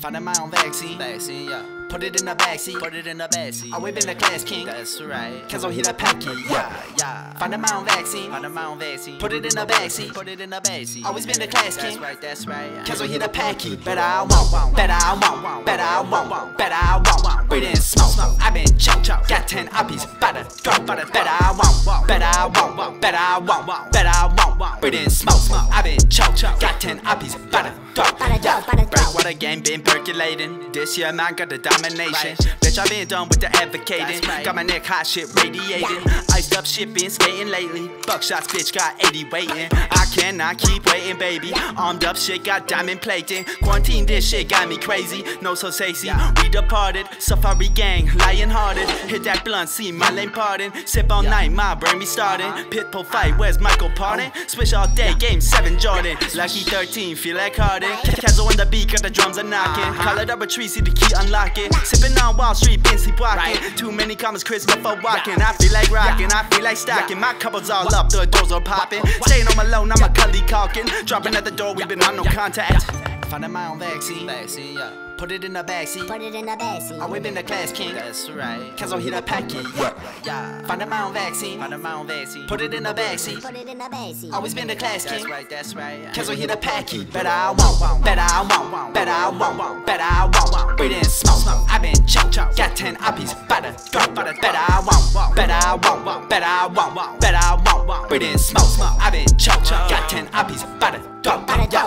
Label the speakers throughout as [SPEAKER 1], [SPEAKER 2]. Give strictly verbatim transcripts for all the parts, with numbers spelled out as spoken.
[SPEAKER 1] Finding my own vaccine. Vaccine, yeah. Put it in the backseat. Put it in the backseat. Always been the class king. That's right. Cause I'm here to pack it. Yeah, yeah. Finding my own vaccine. Finding my own vaccine. Put it in the backseat. Put it in the backseat. Always been the class king. That's right. That's right. Cause I'm here to pack it. Better I won't. Better I won't. Better I won't. Better I won't. Breathe in smoke. I been choke. Got ten uppies. Better drop. Better I won't. Better I won't. Better I won't. Better I won't. Breathe in smoke. I been choke. Got ten uppies. Better drop. Breakwater game been percolating. This year man got the domination. Bitch I been done with the advocating. Got my neck hot shit radiating. Iced up shit been skating lately. Buckshots bitch got eighty waiting. I cannot keep waiting baby. Armed up shit got diamond plating. Quarantine this shit got me crazy. No so sexy. We departed. Safari gang lion hearted. Hit that blunt see my lane pardon. Sip all night my brain be starting. Pitbull fight where's Michael Pardon. Switch all day game seven Jordan. Lucky thirteen feel like Harden. Casual on the beat got the drums are knocking. Call it up a tree see the key unlock it. Sipping on Wall Street been sleepwalking. Too many comments crisp before walking. I feel like rocking, I feel like stocking. My couples all up, the doors are popping. Staying on my low, I'm a gully caulking. Dropping at the door, we been on no contact. Finding my own vaccine. Vaccine, yeah. Put it in the backseat.
[SPEAKER 2] Put it in the backseat.
[SPEAKER 1] Always been the class king. That's right. Cause I'm here to pack it. Yeah, yeah. Finding my own vaccine. Finding my own vaccine. Put it in the backseat.
[SPEAKER 2] Put it in the backseat.
[SPEAKER 1] Always been the class king. That's right. That's right. Cause I'm here to pack it. Better I won't. Better I won't. Better I won't. Better I won't. Breathe in smoke. I been choke. Got ten uppies. Better drop. Better I won't. Better I won't. Better I won't. Better I won't. Breathe in smoke. I been choke. Got ten uppies. Better drop.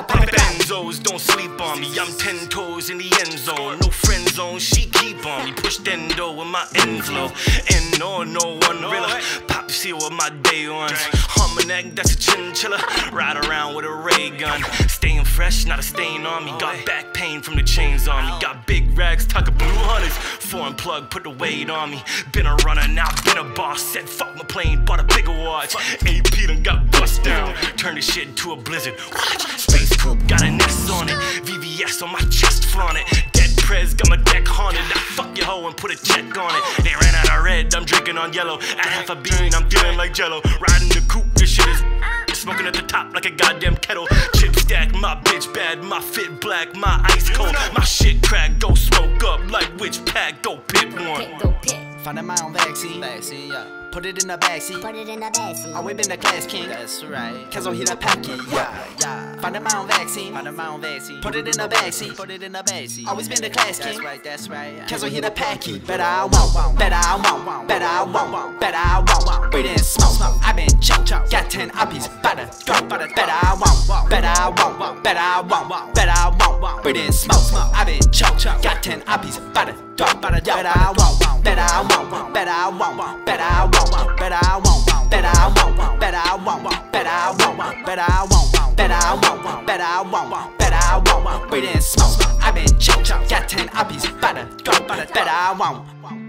[SPEAKER 3] Benzos don't sleep on me. I'm ten toes in the end zone. No friend zone, she keep on me. Push endo with my ends low. And no, no one realer. Pop seal with my day ones. On my neck, that's a chinchilla. Ride around with a ray gun. Staying fresh, not a stain on me. Got back pain from the chains on me. Got big rags, tuck a blue hunters. Foreign plug, put the weight on me. Been a runner, now been a boss. Said fuck my plane, bought a bigger watch. A P done got bust down. Turned this shit into a blizzard. Watch, Space Coupe, got an S on it. V V S on my chest, flaunt it. Dead Prez, got my deck haunted. Now fuck your hoe and put a check on it. They ran out of red, I'm drinking on yellow. At half a bean, I'm feeling like jello. Riding the coupe, this shit is smoking at the top like a goddamn kettle. Chip stack, my bitch bad, my fit black, my ice cold. My shit crack, go smoke up like which pack, go pick one.
[SPEAKER 2] Go pick.
[SPEAKER 1] Finding my own vaccine. Vaccine, yeah. Put it in the backseat.
[SPEAKER 2] Put it in the backseat.
[SPEAKER 1] Always been the class king. That's right. Cause I'm here to pack it. Yeah, yeah. Finding my own vaccine. Finding my own vaccine. Put it in the backseat. Put it in the backseat. Always been the class king. That's right. That's right. Cause I'm here to pack it. Better I won't. Better I won't. Better I won't. Better I won't. Breathe in smoke. I been choke. Got ten uppies. Better drop. Better I won't. Better I won't. Better I won't. Better I won't. Breathe in smoke. I been choke. Got ten uppies. Better drop. Better I won't. Better I won't. Better I won't. Better I won't. Better I won't. Better I won't. Better I won't. Better I won't. Better I won't. Better I won't. Better I won't. Better I won't. Breathe in smoke. I been choke. Got ten uppies. Better drop. Better I won't.